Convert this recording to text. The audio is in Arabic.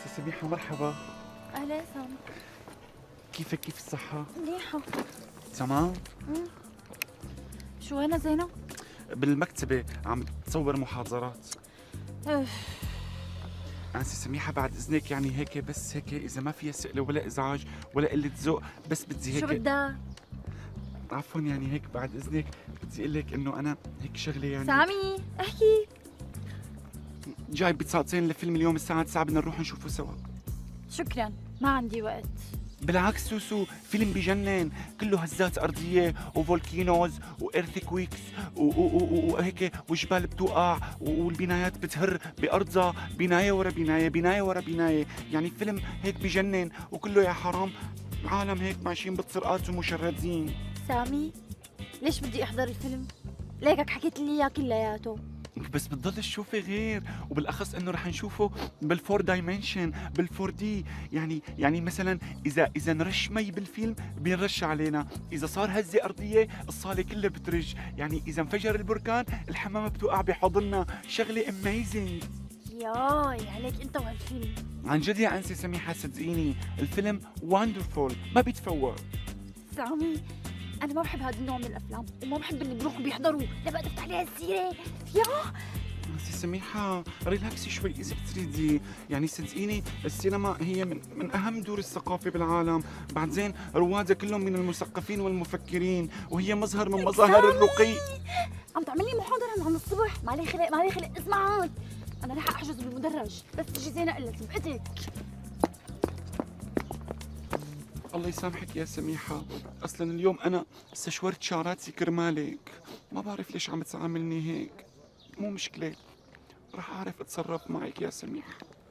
سميحة مرحبا. أهلا سام. كيفك؟ كيف الصحة؟ منيحة. تمام؟ مم. شو وينها زينة؟ بالمكتبة عم تصور محاضرات. أف. أنسة سميحة بعد إذنك يعني هيك بس هيك إذا ما فيها سئلة ولا إزعاج ولا قلة ذوق بس بدي شو هيك. بدها؟ عفوا يعني هيك بعد إذنك بدي أقول لك إنه أنا هيك شغلة يعني. سامي احكي. جاي بساعتين لفيلم اليوم الساعة 9 بدنا نروح نشوفه سوا. شكرا ما عندي وقت. بالعكس سوسو فيلم بجنن كله هزات أرضية وفولكينوز وإيرثكويكس وهيك وجبال بتوقع والبنايات بتهر بأرضها بناية ورا بناية بناية ورا بناية. يعني فيلم هيك بجنن وكله يا حرام عالم هيك ماشيين بطرقات ومشردين. سامي ليش بدي احضر الفيلم؟ ليكك حكيت لي اياه كلياته. بس بتضل تشوفي غير وبالاخص انه رح نشوفه بالفور دايمنشن بالفور دي. يعني مثلا اذا نرش مي بالفيلم بينرش علينا، اذا صار هزه ارضيه الصاله كلها بترج، يعني اذا انفجر البركان الحمامه بتوقع بحضننا. شغله اميزنج. ياي عليك انت وهالفيلم. عن جد يا انسه سميحه صدقيني الفيلم واندرفول ما بيتفوت. سامي انا ما بحب هذا النوع من الافلام وما بحب اللي بيروحوا بيحضروا لبقى دفت عليها السيره. يا انسه سميحه ريلاكسي شوي اذا بتريدي، يعني صدقيني السينما هي من اهم دور الثقافه بالعالم، بعد زين روادها كلهم من المثقفين والمفكرين وهي مظهر من مظاهر الرقي. عم تعمل لي محاضره من الصبح. مالي خلق مالي خلق. اسمع هون انا رح احجز بالمدرج بس تجي زينه قلت سمعتك. الله يسامحك يا سميحه، اصلا اليوم انا استشورت شعراتي كرمالك، ما بعرف ليش عم تعاملني هيك. مو مشكله رح اعرف اتصرف معك يا سميحه.